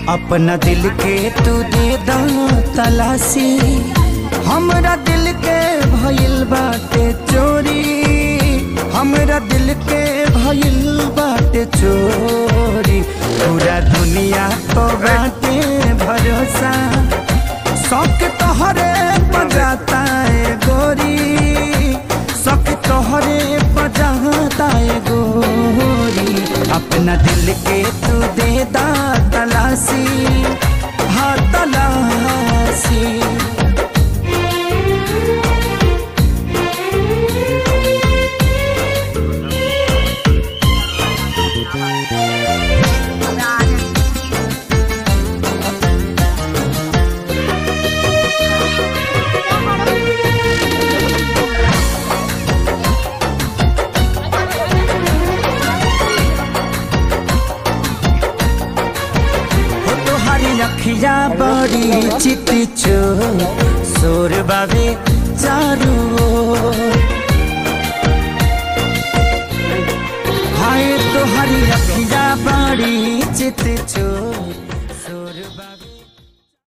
अपना दिल के तू दे दा तलाशी, हमरा दिल के भइल बाटे चोरी, हमरा दिल के भइल बाटे चोरी। पूरा दुनिया तो बाटे भरोसा, शौक तोहरे बजाता है गोरी, शौक तोहरे बजाता है गोरी। अपना दिल के तू दे दा तलाशी, हाँ तलाशी। अखिया बड़ी चिटी चोर, सोर बाबे चारू हाय तोहरी अखिया बड़ी चिटी चोर।